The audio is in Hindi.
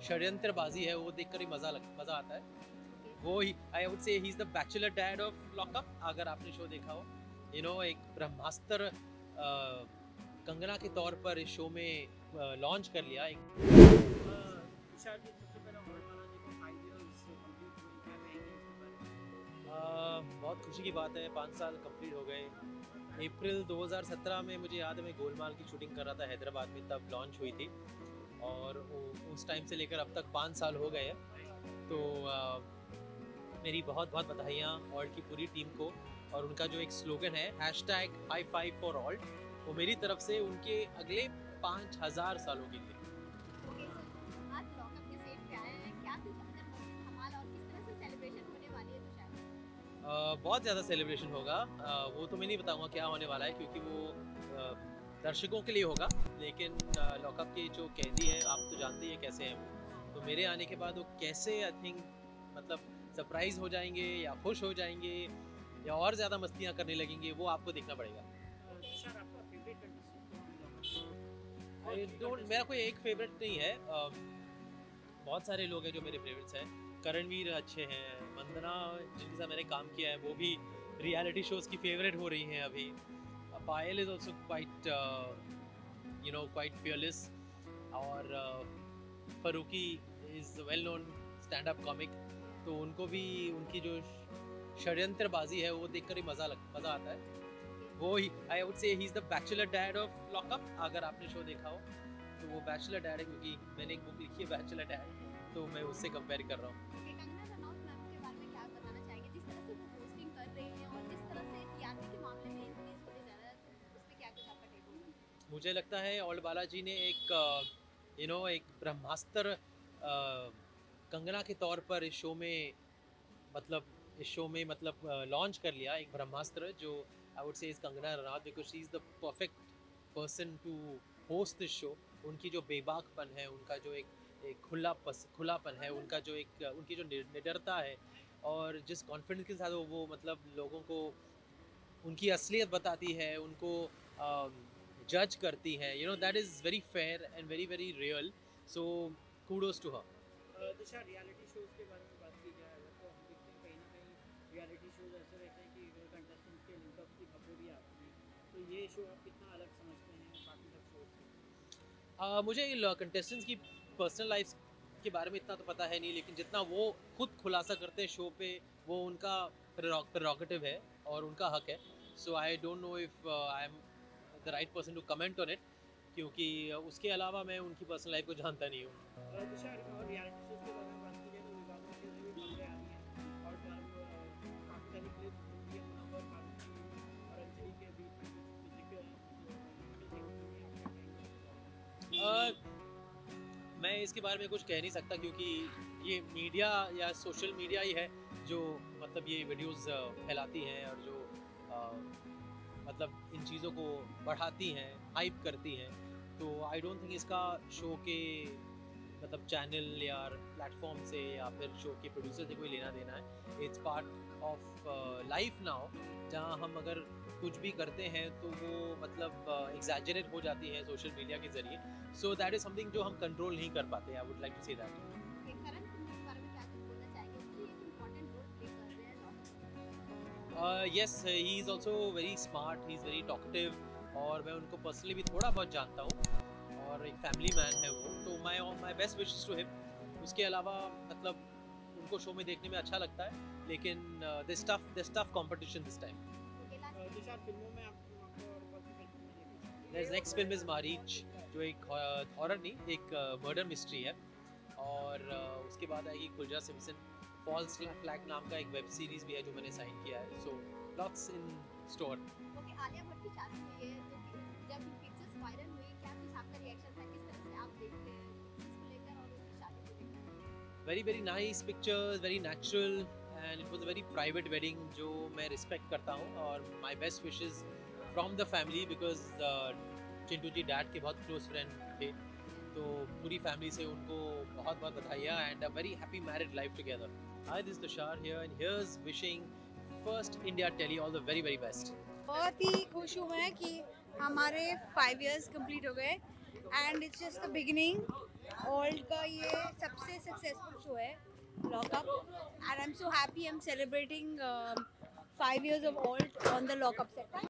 षड्यंत्रबाजी है वो देखकर ही मज़ा आता है। वो ही I would say he is the bachelor dad of Lockup. अगर आपने शो देखा हो, एक ब्रह्मास्त्र कंगना के तौर पर इस शो में लॉन्च कर लिया एक। तुषार जी, सबसे पहले और बालाजी को 5 इयर्स कंप्लीट हुए, क्या कहेंगे इसके बारे में? बहुत खुशी की बात है, 5 साल कंप्लीट हो गए। अप्रैल 2017 में मुझे याद है मैं गोलमाल की शूटिंग कर रहा था हैदराबाद में, तब लॉन्च हुई थी। और उस टाइम से लेकर अब तक 5 साल हो गए हैं। तो मेरी बहुत बहुत बधाइयाँ ऑल्ट की पूरी टीम को। और उनका जो एक स्लोगन है #High5 for Alt, वो मेरी तरफ से उनके अगले 5000 सालों के लिए। ओके, सो आज लॉकअप के सेट पे आए हैं, क्या कुछ अंदर मस्ती धमाल और किस तरह से सेलिब्रेशन होने वाली है तुषार? बहुत ज़्यादा सेलिब्रेशन होगा। वो तो मैं नहीं बताऊंगा क्या होने वाला है, क्योंकि वो दर्शकों के लिए होगा। लेकिन लॉकअप के जो कैदी हैं, आप तो जानते ही हैं कैसे हैं वो। तो मेरे आने के बाद वो कैसे, आई थिंक, मतलब सरप्राइज हो जाएंगे या खुश हो जाएंगे या और ज़्यादा मस्तियाँ करने लगेंगे, वो आपको देखना पड़ेगा। तुषार, आपका फेवरेट कंटेस्टेंट कौन है? आई डोंट, मेरा कोई एक फेवरेट नहीं है। बहुत सारे लोग हैं जो मेरे फेवरेट्स हैं। करणवीर अच्छे हैं, वंदना जिनके साथ मैंने काम किया है वो भी रियलिटी शोज़ की फेवरेट हो रही हैं अभी। Payal is also quite fearless। और Faruqui is well known stand up comic. तो उनको भी उनकी जो षड्यंत्रबाजी है वो देखकर ही मज़ा आता है। वो ही I would say he is the bachelor dad of Lockup. अगर आपने शो देखा हो तो वो बैचलर डैड है, क्योंकि मैंने एक बुक लिखी है बैचलर डैड, तो मैं उससे कंपेयर कर रहा हूँ। ओके, कंगना रनौत मैम के बारे में क्या बताना चाहेंगे? जिस तरह से वो होस्टिंग कर रही हैं और जिस तरह से टीआरपी के मामले में इंक्रीज होते जा रहा है, उस पे क्या कुछ आपका टेक होगा? मुझे लगता है ऑल्ट बालाजी ने एक ब्रह्मास्त्र कंगना के तौर पर इस शो में लॉन्च कर लिया एक ब्रह्मास्त्र, जो I would say is Kangana Ranaut, because she is the perfect person to host this show. उनकी जो बेबाकपन है, उनका जो एक खुलापन है, उनकी जो निडरता है, और जिस कॉन्फिडेंस के साथ वो मतलब लोगों को उनकी असलियत बताती है, उनको जज करती है, that is very fair and very very real. So kudos to her. Tushar, reality shows के बारे में बात की जाए अगर, तो हम देखते हैं कहीं ना कहीं रियलिटी शोज ऐसे रहते हैं कि कंटेस्टेंट्स के लिंकअप की खबरें भी आती हैं। तो ये शो आप कितना अलग समझते हैं बाकी सब शोज से? मुझे कंटेस्टेंट्स की पर्सनल लाइफ के बारे में इतना तो पता है नहीं, लेकिन जितना वो खुद खुलासा करते हैं शो पे, वो उनका प्रेरोगेटिव है और उनका हक है। So I don't know if I am the right person to comment on it, क्योंकि उसके अलावा मैं उनकी पर्सनल लाइफ को जानता नहीं हूँ। तुषार, और रियलिटी शोज के बारे में बात की जाए तो विवादों के लिए भी खबरें आ रही हैं और काफ़ी सारी क्लिप्स होती है मुनव्वर फारूकी और अंजलि के बीच में कुछ जिक्र देखने को मिली है, आप क्या कहेंगे? मैं इसके बारे में कुछ कह नहीं सकता, क्योंकि ये मीडिया या सोशल मीडिया ही है जो मतलब ये वीडियोस फैलाती हैं, और जो मतलब इन चीज़ों को बढ़ाती हैं, हाइप करती हैं। तो आई डोंट थिंक इसका शो के मतलब चैनल या प्लेटफॉर्म से या फिर शो के प्रोड्यूसर से कोई लेना देना है। It's part of life now, जहाँ हम अगर कुछ भी करते हैं तो वो मतलब एग्जैजरेट हो जाती हैं सोशल मीडिया के ज़रिए। सो दैट इज़ समथिंग जो हम कंट्रोल नहीं कर पाते। I would like to say that. Okay, Karan Kundra के बारे में क्या कुछ बोलना चाहेंगे? वो भी एक इम्पोर्टेंट रोल प्ले कर रहे हैं लॉकअप में। Yes, he is also very smart, he is very talkative, और मैं उनको पर्सनली भी थोड़ा बहुत जानता हूँ, और एक फैमिली मैन है वो। तो my best wishes to him. उसके अलावा मतलब उनको शो में देखने में अच्छा लगता है, लेकिन this tough competition this time. Okay, last Tushar, फिल्मों में आपको और कौन सी फिल्म में देखना His next film is Marich, जो एक हॉरर नहीं, एक मर्डर मिस्ट्री है। और उसके बाद आएगी कुलजा सिम्पसन। फॉल्स फ्लैग नाम का एक वेब सीरीज़ भी है जो मैंने साइन किया है। So lots in store. Okay, Alia Bhatt की शादी हुई है, तो जब पिक्चर्स वायरल हुई, क्या कुछ आपका रिएक्शन था? किस तरह से आप देखते हैं इसको लेकर और उनकी शादी को लेकर? Very very nice pictures, very natural, and it was a very private wedding, जो मैं रिस्पेक्ट करता हूँ। और my best wishes from the family, because Chintu ji dad के बहुत क्लोज फ्रेंड थे। तो पूरी फैमिली से उनको बहुत बहुत बधाइयाँ, and a very happy married life together. Hi, this Tushar here, and here's wishing first India tele all the very very best. बहुत ही खुश हूँ मैं कि हमारे 5 इयर्स कंप्लीट हो गए and it's just the beginning. Old का ये सबसे सक्सेसफुल शो है lockup, and I am so happy. I am celebrating 5 years of old on the lockup set.